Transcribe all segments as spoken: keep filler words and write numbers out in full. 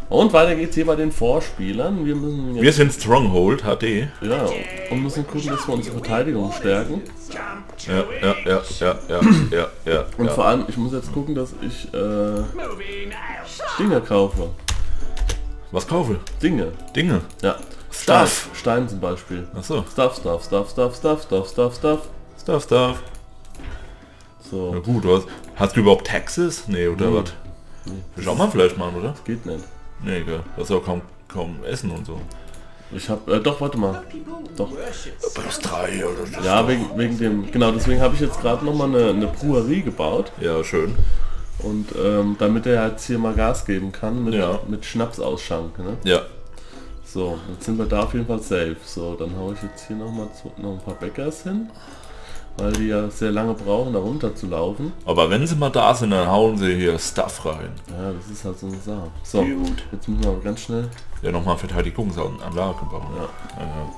Und weiter geht's hier bei den Vorspielern. Wir müssen jetzt, Wir sind Stronghold H D. ja, und müssen gucken, dass wir unsere Verteidigung stärken. Ja, ja, ja, ja, ja, ja, ja. Und ja. vor allem, ich muss jetzt gucken, dass ich äh, Dinge kaufe. Was kaufe? Dinge. Dinge. Ja. Stuff. Stein zum Beispiel. Ach so. Stuff, Stuff, Stuff, Stuff, Stuff, Stuff, Stuff, Stuff. Stuff, Stuff. Na So, gut, du hast, hast du überhaupt Taxes? Nee, oder Nee. was? Schau mal vielleicht mal, oder? geht nicht. Nee, egal. Das ist auch kaum, kaum Essen und so. Ich hab, äh, doch, warte mal. Doch. Plus drei oder so. Ja, wegen, wegen dem, genau, deswegen habe ich jetzt gerade nochmal eine, eine Brewerie gebaut. Ja, schön. Und ähm, damit er jetzt hier mal Gas geben kann mit, Ja. mit Schnaps ausschanken. Ne? Ja. So, jetzt sind wir da auf jeden Fall safe. So, dann haue ich jetzt hier nochmal noch ein paar Bäckers hin. Weil die ja sehr lange brauchen, da runter zu laufen. Aber wenn sie mal da sind, dann hauen sie hier Stuff rein. Ja, das ist halt so eine Sache. So, Gut. jetzt müssen wir aber ganz schnell. Ja, nochmal Verteidigungsanlage bauen. Ja. Ja, ja.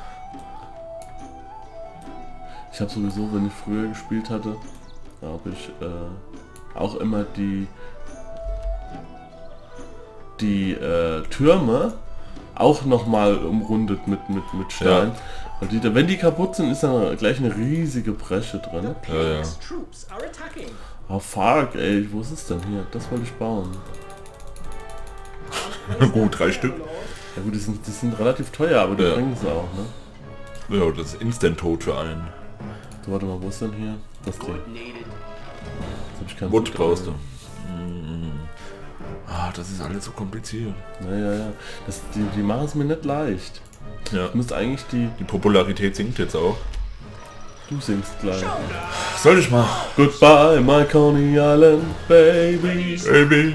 Ich habe sowieso, wenn ich früher gespielt hatte, habe ich äh, auch immer die die äh, Türme auch nochmal umrundet mit, mit, mit Stein. Ja. Weil die, wenn die kaputt sind, ist dann gleich eine riesige Bresche drin. Ja, ja. Oh fuck, ey, wo ist es denn hier? Das wollte ich bauen. Gut, drei Stück. Ja gut, die sind, die sind relativ teuer, aber die Ja. bringen sie auch, ne? Ja, das ist Instant-Tot für einen. So, warte mal, wo ist denn hier? Das Ding. Jetzt hab ich keinen Wood Food brauchst du. rein. Mm. Ah, das ist alles so kompliziert. Ja, ja, ja. Das, die, die machen es mir nicht leicht. Ja. Ich müsste eigentlich die... Die Popularität sinkt jetzt auch. Du singst gleich. Soll ich mal? Goodbye, my Coney Island, baby. Baby.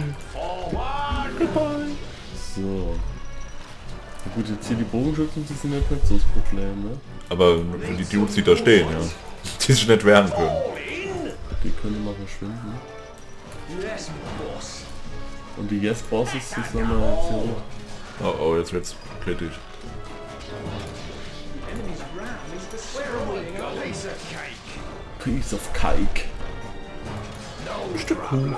So. Na gut, jetzt hier die Bogenschützen, die sind jetzt nicht so das Problem, ne? Aber für die Dudes, die da stehen, ja. Die sich nicht wehren können. Die können mal verschwinden. Und die Yes-Bosses, die sollen wir jetzt hier hoch. Oh oh, jetzt wird's kritisch. Piece of Cake. Ein Stück Kuchen.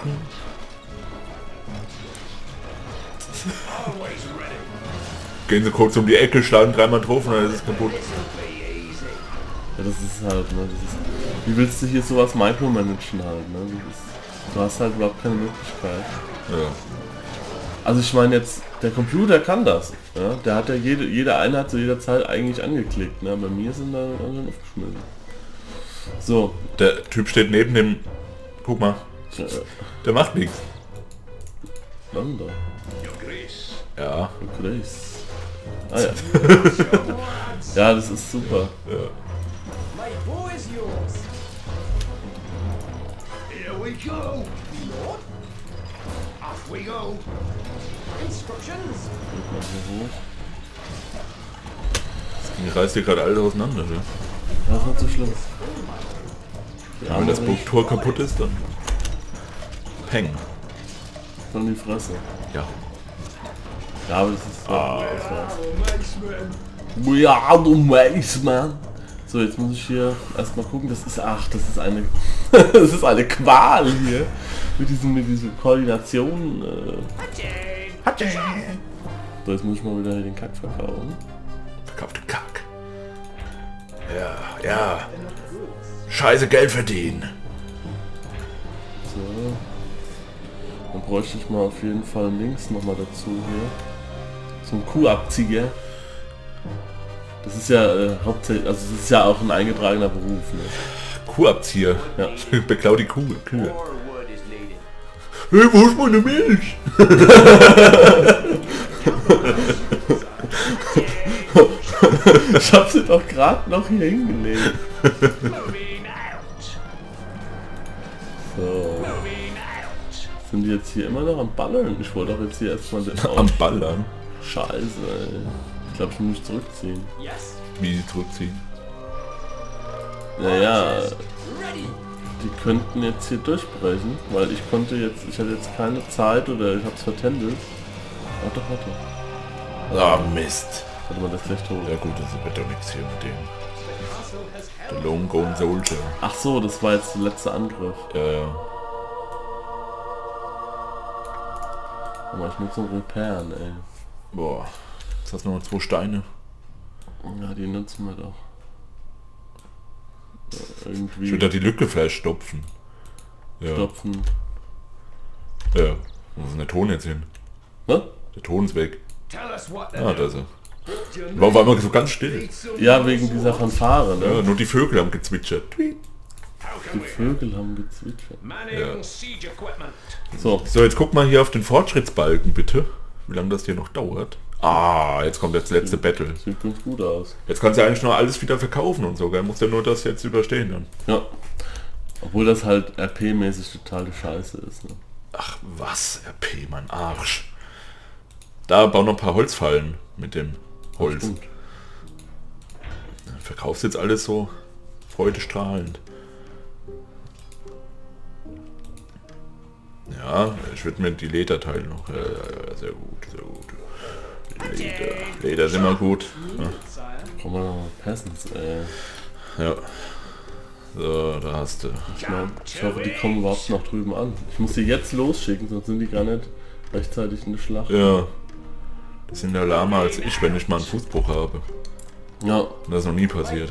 Gehen sie kurz um die Ecke, schlagen dreimal drauf und dann ist es kaputt. Ja, das ist halt, ne? Das ist, wie willst du hier sowas micromanagen halt, ne? Das ist, du hast halt überhaupt keine Möglichkeit. Ja. Also ich meine jetzt, der Computer kann das. Ja? Der hat ja jede, jede Einheit zu jeder Zeit eigentlich angeklickt. Ne? Bei mir sind da schon aufgeschmissen. So. Der Typ steht neben dem... Guck mal. Äh, Der macht nichts. wann da? Ja. Grace. Ah ja. Ja, das ist super. Ja. Here we go. Off we go. Instructions. Geht mal hier hoch. Das Ding reißt hier gerade alles auseinander. Ne? Das ist nicht so schlimm. Ja, wenn das Burgtor kaputt ist, dann... Peng. Von die Fresse. Ja. Ja, aber das ist so. Ah. Das war's. Ja, du Maceman. So, jetzt muss ich hier erstmal gucken. Das ist, ach, das ist eine, das ist eine Qual hier mit diesem, mit dieser Koordination. Äh. So, jetzt muss ich mal wieder hier den Kack verkaufen. Verkaufte Kack. Ja, ja. Scheiße Geld verdienen. So. Dann bräuchte ich mal auf jeden Fall links nochmal dazu hier. So ein Kuhabzieher. Das ist ja äh, hauptsächlich, also das ist ja auch ein eingetragener Beruf. Ne? Kuhabzieher. Ja. Beklau die Kuh. Kühe. Hey, wo ist meine Milch? Ich hab sie doch gerade noch hier hingelegt. So. Sind die jetzt hier immer noch am Ballern? Ich wollte doch jetzt hier erstmal den Am Ballern. Scheiße, ey. Ich glaube, ich muss mich zurückziehen. Wie sie zurückziehen. Naja, die könnten jetzt hier durchbrechen, weil ich konnte jetzt, ich hatte jetzt keine Zeit oder ich hab's vertändelt. Warte, warte. Ah, Mist. Warte mal, das gleich tot. Ja gut, das wird doch nichts hier mit dem. Der Lone Gone Soldier. Ach so, das war jetzt der letzte Angriff. Ja, ja. Aber ich muss so repairen, ey. Boah, jetzt hast du noch zwei Steine. Ja, die nutzen wir doch. Ja, irgendwie Ich würde da die Lücke vielleicht stopfen. Ja. stopfen. Ja. Wo ist denn der Ton jetzt hin? Was? Der Ton ist weg. Tell us what to Ah, do. da ist er. War auf einmal so ganz still. Ja, wegen dieser Fanfare, Ja, ne? nur die Vögel haben gezwitschert. Tweet. How Die can we help? Vögel haben gezwitschert. Manning Ja. siege equipment. So, So, jetzt guck mal hier auf den Fortschrittsbalken, bitte. Wie lange das hier noch dauert. Ah, jetzt kommt das letzte Battle. sieht ganz gut aus. Jetzt kannst du ja eigentlich noch alles wieder verkaufen und so, gell? Musst ja nur das jetzt überstehen dann. Ja. Obwohl das halt R P-mäßig totale Scheiße ist, ne? Ach, was? R P, mein Arsch. Da bau noch ein paar Holzfallen mit dem Holz. Stimmt. Verkaufst jetzt alles so freudestrahlend. Ja, ich würde mir die Lederteile noch. Ja, ja, ja, sehr gut, sehr gut. Leder, Leder ist immer gut. Ja. Komm mal noch mal Peasants, ey. Ja. So, da hast du. Ich, mein, ich hoffe, die kommen überhaupt noch drüben an. Ich muss sie jetzt losschicken, sonst sind die gar nicht rechtzeitig in der Schlacht. Ja. Die sind ja lahmer als ich, wenn ich mal einen Fußbruch habe. Ja. Und das ist noch nie passiert.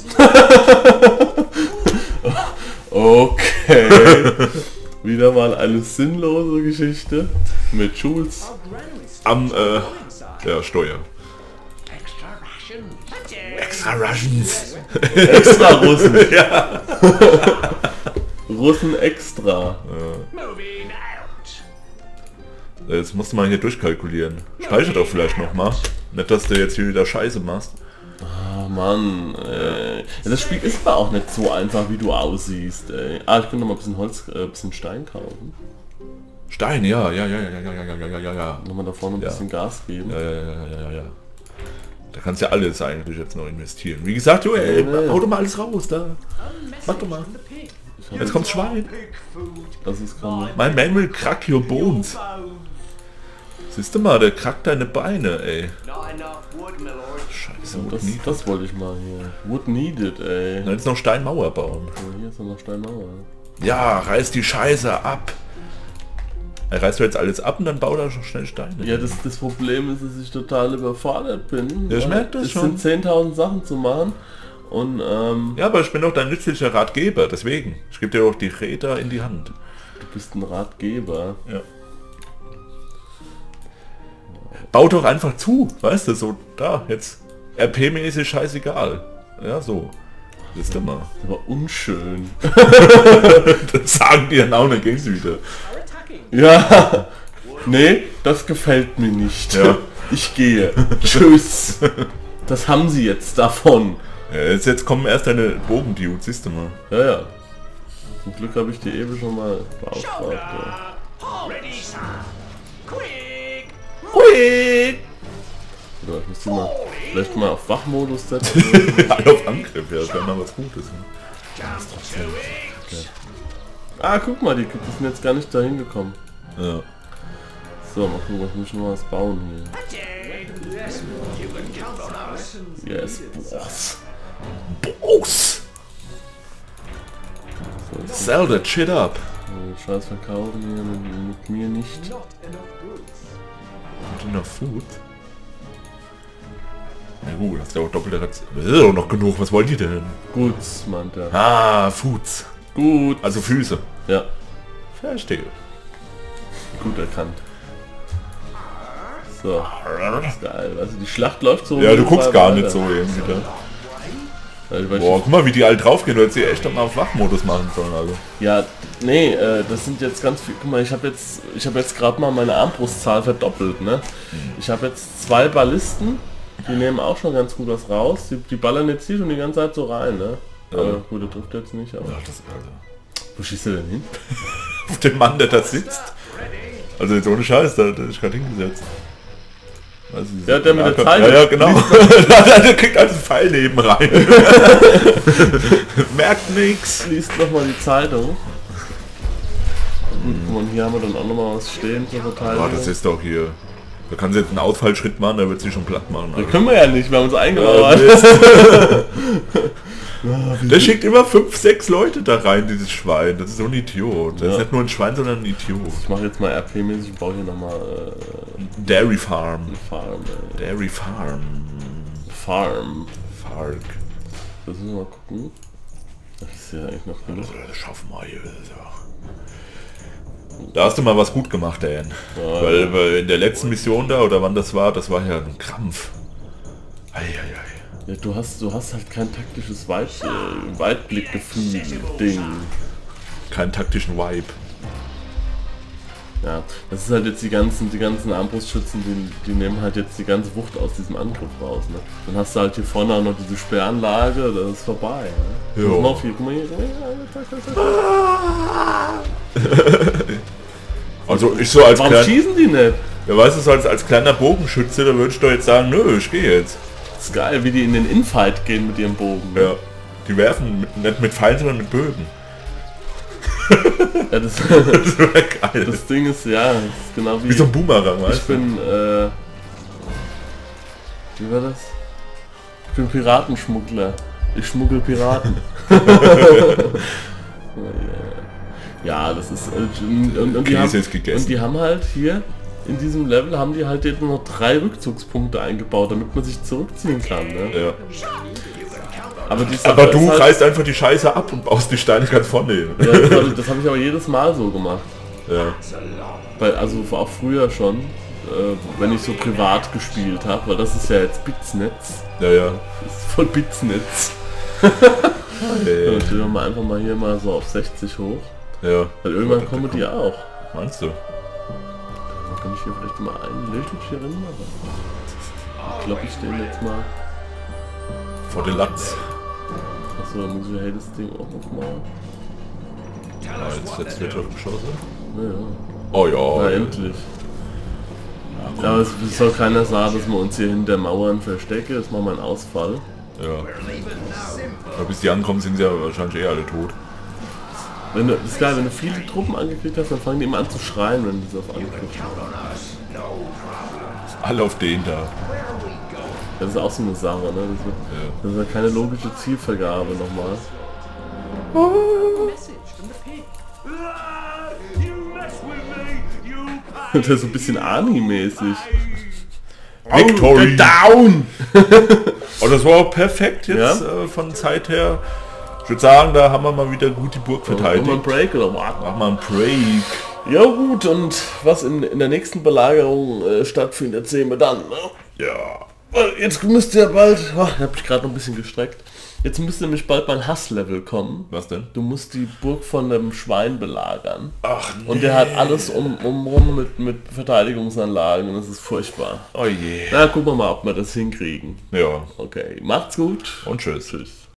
Okay. Wieder mal eine sinnlose Geschichte mit Jules. Am, äh, ja, Steuer. Extra rations. Extra Russians. Extra Russen. Ja. Russen extra. Moving out. Jetzt musst du mal hier durchkalkulieren. Speicher doch vielleicht noch mal. Nicht, dass du jetzt hier wieder Scheiße machst. Ah, Mann, ey. Ja, das Spiel ist aber auch nicht so einfach, wie du aussiehst, ey. Ah, ich könnte noch mal ein bisschen Holz, äh, ein bisschen Stein kaufen. Stein, ja, ja, ja, ja, ja, ja, ja, ja, ja, ja. Nochmal da vorne ein Ja. bisschen Gas geben. Ja, ja, ja, ja, ja, ja. Da kannst du ja alles eigentlich jetzt noch investieren. Wie gesagt, du, ey, Nee. hau doch mal alles raus da. Mach doch mal. Ich hab Jetzt kommt Schwein. Pig food. Das ist kommen. Mein Man will crack your bones. Bones. Siehst du mal, der krackt deine Beine, ey. Not enough wood, my lord. Scheiße, Das, Wood need. das wollte ich mal hier. Wood needed, ey. Na, jetzt noch Steinmauer bauen. Ja, hier ist noch Steinmauer. Ja, reiß die Scheiße ab. Er reißt du jetzt alles ab und dann baut er schon schnell Steine. Ja, das, das Problem ist, dass ich total überfordert bin. Ja, ich weil merk das es schon. sind zehntausend Sachen zu machen. Und ähm, Ja, aber ich bin doch dein nützlicher Ratgeber, deswegen. Ich gebe dir doch die Räder in die Hand. du bist ein Ratgeber. Ja. Bau doch einfach zu, weißt du, so da, jetzt R P-mäßig scheißegal. Ja, so. Siehst du mal. Das war unschön. Das sagen die dann auch nicht, gehen sie wieder. Are attacking. Ja. Nee, das gefällt mir nicht. Ja. Ich gehe. Tschüss. Das haben sie jetzt davon. Ja, jetzt, jetzt kommen erst deine Bogendudes, siehst du mal. Ja, ja. Zum Glück habe ich die eben schon mal beauftragt. Ja. Shoulder. Ready, sir. Quick. Hui! Oder ich muss die mal vielleicht mal auf Wachmodus setzen. Alle auf Angriff, ja, das wäre mal was Gutes. Ne? Jump to it. Ah, guck mal, die, die sind jetzt gar nicht dahin gekommen. Ja. So, mal gucken, ich muss noch was bauen Attack. Yes, you can count on us. hier. Yes, Boss. Boss! So, ich Sell that shit up! will den Scheiß verkaufen hier mit, mit mir nicht. Not enough goods. Und noch Food? Na gut, das ist ja auch doppelte Ration. Das ist doch noch genug, was wollt ihr denn? Gut, meint er. Ah, Foods. Gut. Also Füße. Ja, Verstehe. gut erkannt. So, das ist geil. Also die Schlacht läuft so. Ja, du guckst gar weiter. nicht so irgendwie da. Also, weil ich- Boah, guck mal, wie die alle draufgehen. Du hättest sie echt mal auf Wachmodus machen sollen, also. Ja, nee, äh, das sind jetzt ganz viel. Guck mal, ich habe jetzt, ich habe jetzt gerade mal meine Armbrustzahl verdoppelt, ne? Ich habe jetzt zwei Ballisten, die nehmen auch schon ganz gut was raus. Die, die ballern jetzt hier schon die ganze Zeit so rein, ne? Ja. Aber gut, der trifft jetzt nicht. Aber Ja, das, also. wo schießt er denn hin? Auf den Mann, der da sitzt. Also jetzt ohne Scheiß, da, da ist gerade hingesetzt. Also, Ja, der mit der AK Zeile. Ja, ja, genau. Der kriegt also einen Pfeil neben rein. Merkt nix. Liest nochmal die Zeitung. Gut, guck mal, hier haben wir dann auch nochmal was stehen zur Verteidigung. Boah, das ist doch hier Da kann sie jetzt einen Ausfallschritt machen, da wird sie schon platt machen. Da können wir ja nicht, wir haben uns eingebaut. Der schickt immer fünf, sechs Leute da rein, dieses Schwein. Das ist so ein Idiot. Das Ja. ist nicht nur ein Schwein, sondern ein Idiot. Ich mache jetzt mal R P-mäßig, ich baue hier nochmal äh, Dairy Farm. eine Farm. Äh, Dairy Farm. Farm. Fark. Das müssen wir mal gucken. Das ist ja eigentlich noch genug. Das schaffen wir hier. Da hast du mal was gut gemacht, Dan. Ja, weil, weil in der letzten Mission da, oder wann das war, das war ja ein Krampf. Eieiei. Ja, du hast du hast halt kein taktisches Weit, äh, Weitblickgefühl Ding. Keinen taktischen Vibe. Ja, das ist halt jetzt die ganzen, die ganzen Armbrustschützen, die, die nehmen halt jetzt die ganze Wucht aus diesem Angriff raus. Ne? Dann hast du halt hier vorne auch noch diese Sperranlage, das ist vorbei. Ne? Ja. Guck mal auf hier, guck mal hier. Also ich so als Warum klein, schießen die nicht? ja, weißt du, so als, als kleiner Bogenschütze, da würde ich doch jetzt sagen, nö, ich gehe jetzt. Das ist geil, wie die in den Infight gehen mit ihrem Bogen. Ne? Ja. Die werfen mit, nicht mit Pfeilen, sondern mit Bögen. Ja, das, Das wäre geil. das Ding ist, ja, das ist genau wie... Wie so ein Boomerang, Ich weißt du? bin, äh... Wie war das? Ich bin Piratenschmuggler. Ich schmuggel Piraten. Ja, das ist... äh, Und, und, und, die Käse haben, ist gegessen. und die haben halt hier, in diesem Level, haben die halt jetzt nur noch drei Rückzugspunkte eingebaut, damit man sich zurückziehen kann. Ne? Ja. Aber, die Sache Aber du ist halt, reißt einfach die Scheiße ab und baust die Steine ganz vorne hin. Ja, das habe ich, das hab ich aber jedes Mal so gemacht. Ja. Weil, also auch früher schon, äh, wenn ich so privat gespielt habe, weil das ist ja jetzt Bitsnetz. Ja, ja. Das ist voll Bitsnetz. Ey. Dann stellen wir mal einfach mal hier mal so auf sechzig hoch. Ja. Weil irgendwann kommen die auch. Meinst du? Dann kann ich hier vielleicht mal einen Löschung hier rein machen. Ich glaube, ich den jetzt mal. Vor den Latz. Achso, dann muss ich ja das Ding auch noch mal. Ja, jetzt jetzt wird schon geschossen. Naja. Oh ja. Na endlich. Ja, aber es es soll keiner sagen, dass wir uns hier hinter Mauern verstecken. Das machen wir einen Ausfall. Ja. Aber bis die ankommen, sind sie ja wahrscheinlich eh alle tot. Wenn du, das ist geil, wenn du viele Truppen angekriegt hast, dann fangen die immer an zu schreien, wenn die so auf Angriff haben. Alle auf den da. Das ist auch so eine Sache, ne? Das, wird, Ja. das ist ja keine logische Zielvergabe nochmal. Das ist so ein bisschen Army-mäßig. Victory! Down! Oh, das war auch perfekt jetzt Ja? äh, von Zeit her. Ich würde sagen, da haben wir mal wieder gut die Burg Machen wir einen verteidigt. Break oder was? Mach mal einen Break. Ja gut, und was in, in der nächsten Belagerung äh, stattfindet, sehen wir dann. Ne? Ja. Weil Jetzt müsst ihr bald, oh, ich habe mich gerade noch ein bisschen gestreckt, jetzt müsste nämlich bald mein Hasslevel kommen. Was denn? Du musst die Burg von einem Schwein belagern. Ach nee. Und der hat alles um, umrum mit, mit Verteidigungsanlagen und das ist furchtbar. Oh je. Na, gucken wir mal, ob wir das hinkriegen. Ja. Okay, macht's gut. Und tschüss. Tschüss.